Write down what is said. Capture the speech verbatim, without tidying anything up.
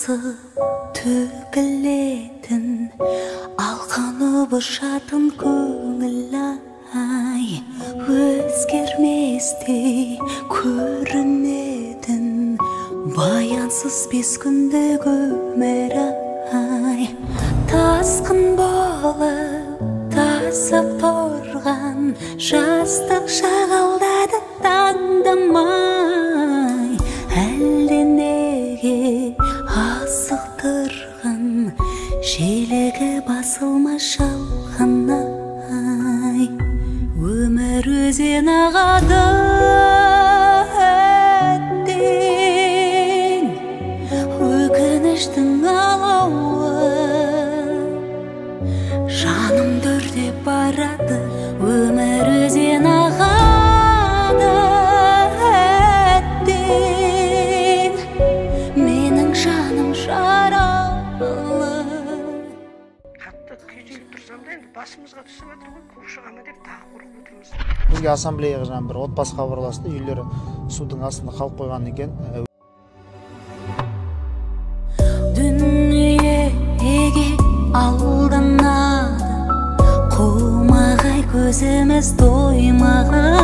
ысы төгілетін алқаны бошатын көңіл ай өзгерместей көрінетін баянсыз бес күндік өмір ай тасқын болып тасып тұрған жастық шағалдады таңдамай әлде неге асықтырған желігі басылмас жалғанай өмір өзен ағады әттең өкініштің алауы жанымды өртеп барады өмір өзен ағады әттең менің жаным жаралы. Қатты күйзеліп тұрсам да енді басымызға түсіп жатыр ғой, көп шыға ма деп тағы қорқып отырмыз. Бізге ассамблеяға жаңа бір отбасы хабарласты, үйлері судың астында қалып қойған екен. Дүниеге алданады, қумағай көзіміз тоймаған.